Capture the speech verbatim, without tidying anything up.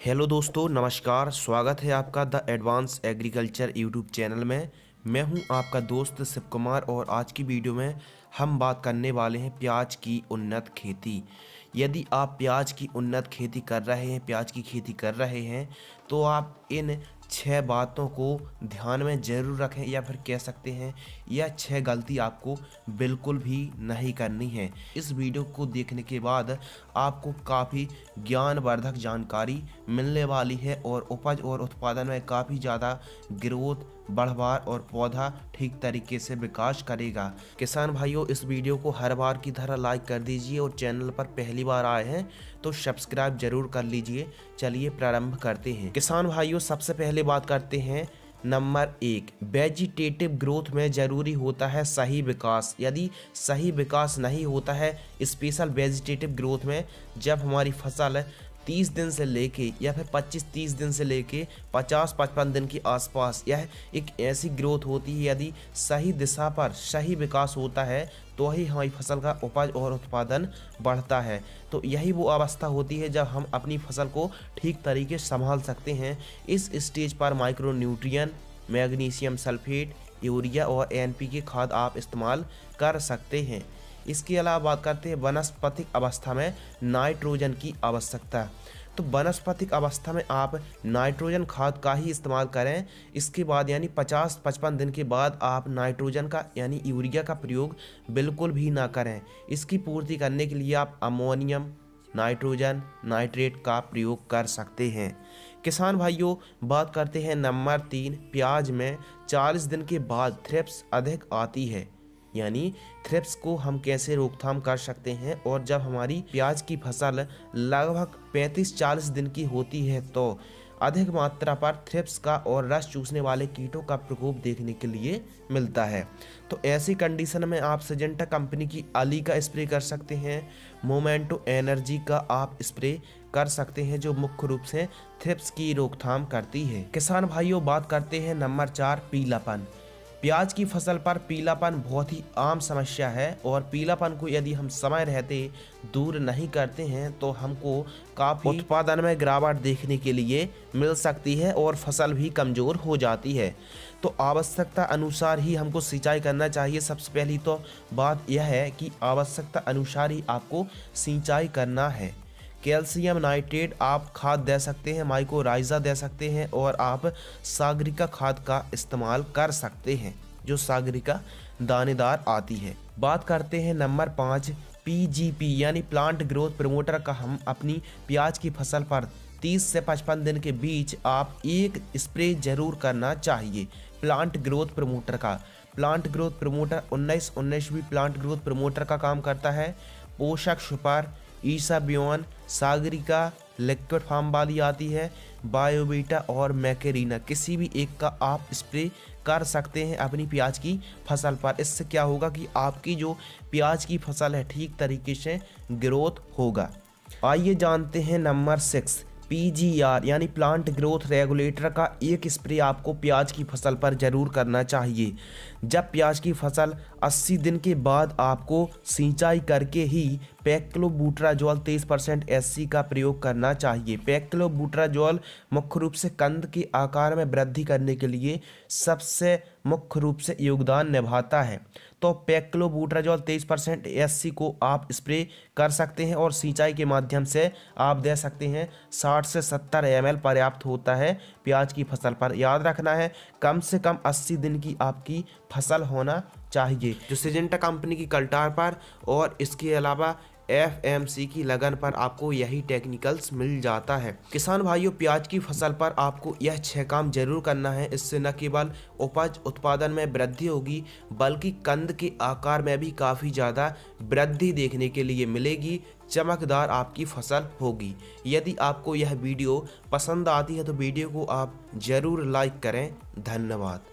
Hello दोस्तों, नमस्कार। स्वागत है आपका the advance agriculture YouTube channel में। मैं हूं आपका दोस्त शिव कुमार और आज की वीडियो में हम बात करने वाले हैं प्याज की उन्नत खेती। यदि आप प्याज की उन्नत खेती कर रहे हैं प्याज की खेती कर रहे हैं तो आप इन छह बातों को ध्यान में ज़रूर रखें, या फिर कह सकते हैं यह छह गलती आपको बिल्कुल भी नहीं करनी है। इस वीडियो को देखने के बाद आपको काफ़ी ज्ञानवर्धक जानकारी मिलने वाली है और उपज और उत्पादन में काफ़ी ज़्यादा ग्रोथ बढ़वार और पौधा ठीक तरीके से विकास करेगा। किसान भाइयों, इस वीडियो को हर बार की तरह लाइक कर दीजिए और चैनल पर पहली बार आए हैं तो सब्सक्राइब जरूर कर लीजिए। चलिए प्रारंभ करते हैं। किसान भाइयों, सबसे पहले बात करते हैं नंबर एक, वेजिटेटिव ग्रोथ में ज़रूरी होता है सही विकास। यदि सही विकास नहीं होता है स्पेशल वेजिटेटिव ग्रोथ में, जब हमारी फसल तीस दिन से लेके या फिर पच्चीस तीस दिन से लेके पचास पचपन दिन के आसपास, यह एक ऐसी ग्रोथ होती है यदि सही दिशा पर सही विकास होता है तो ही हमारी फसल का उपज और उत्पादन बढ़ता है। तो यही वो अवस्था होती है जब हम अपनी फसल को ठीक तरीके से संभाल सकते हैं। इस स्टेज पर micro nutrient, magnesium sulphate, urea और एन पी के खाद आप इस्तेमाल कर सकते हैं। इसके अलावा बात करते हैं वनस्पतिक अवस्था में नाइट्रोजन की आवश्यकता। तो वनस्पतिक अवस्था में आप नाइट्रोजन खाद का ही इस्तेमाल करें। इसके बाद यानी पचास पचपन दिन के बाद आप नाइट्रोजन का यानी यूरिया का प्रयोग बिल्कुल भी ना करें। इसकी पूर्ति करने के लिए आप अमोनियम नाइट्रोजन नाइट्रेट का प्रयोग कर सकते हैं। किसान भाइयों, बात करते हैं नंबर तीन, प्याज में चालीस दिन के बाद थ्रिप्स अधिक आती है, यानी थ्रिप्स को हम कैसे रोकथाम कर सकते हैं। और जब हमारी प्याज की फसल लगभग पैंतीस चालीस दिन की होती है तो अधिक मात्रा पर थ्रिप्स का और रस चूसने वाले कीटों का प्रकोप देखने के लिए मिलता है। तो ऐसी कंडीशन में आप सिजेंटा कंपनी की अली का स्प्रे कर सकते हैं। मोमेंटो एनर्जी का आप स्प्रे कर सकते हैं जो मुख्य रूप से थ्रिप्स की रोकथाम करती है। किसान भाइयों, बात करते हैं नंबर चार, पीलापन। प्याज की फसल पर पीलापन बहुत ही आम समस्या है और पीलापन को यदि हम समय रहते दूर नहीं करते हैं तो हमको काफ़ी उत्पादन में गिरावट देखने के लिए मिल सकती है और फसल भी कमज़ोर हो जाती है। तो आवश्यकता अनुसार ही हमको सिंचाई करना चाहिए। सबसे पहली तो बात यह है कि आवश्यकता अनुसार ही आपको सिंचाई करना है। कैल्शियम नाइट्रेट आप खाद दे सकते हैं, माइकोराइजा दे सकते हैं और आप सागरिका खाद का इस्तेमाल कर सकते हैं जो सागरिका दानेदार आती है। बात करते हैं नंबर पाँच, पी जी पी यानी प्लांट ग्रोथ प्रमोटर का हम अपनी प्याज की फसल पर तीस से पचपन दिन के बीच आप एक स्प्रे जरूर करना चाहिए प्लांट ग्रोथ प्रमोटर का। प्लांट ग्रोथ प्रमोटर उन्नीस उन्नीस भी प्लांट ग्रोथ प्रमोटर का काम करता है। पोषक super, Isabion, Sagarika liquid form वाली आती है, बायोबीटा और मैकेरीना, किसी भी एक का आप स्प्रे कर सकते हैं अपनी प्याज की फसल पर। इससे क्या होगा कि आपकी जो प्याज की फसल है ठीक तरीके से ग्रोथ होगा। आइए जानते हैं number six, P G R यानी प्लांट ग्रोथ रेगुलेटर का एक स्प्रे आपको प्याज की फसल पर ज़रूर करना चाहिए। जब प्याज की फसल अस्सी दिन के बाद आपको सिंचाई करके ही पैक्लोबुटराजोल तेईस परसेंट एस सी का प्रयोग करना चाहिए। पैक्लोबुटराजोल मुख्य रूप से कंद के आकार में वृद्धि करने के लिए सबसे मुख्य रूप से योगदान निभाता है। तो पैक्लोबुटराजोल तेईस परसेंट एस सी को आप स्प्रे कर सकते हैं और सिंचाई के माध्यम से आप दे सकते हैं। साठ से सत्तर एम एल पर्याप्त होता है प्याज की फसल पर। याद रखना है कम से कम अस्सी दिन की आपकी फसल होना चाहिए जो सिजेंटा कंपनी की कल्टार पर, और इसके अलावा एफ एम सी की लगन पर आपको यही टेक्निकल्स मिल जाता है। किसान भाइयों, प्याज की फसल पर आपको यह छह काम जरूर करना है। इससे न केवल उपज उत्पादन में वृद्धि होगी बल्कि कंद के आकार में भी काफ़ी ज़्यादा वृद्धि देखने के लिए मिलेगी। चमकदार आपकी फसल होगी। यदि आपको यह वीडियो पसंद आती है तो वीडियो को आप ज़रूर लाइक करें। धन्यवाद।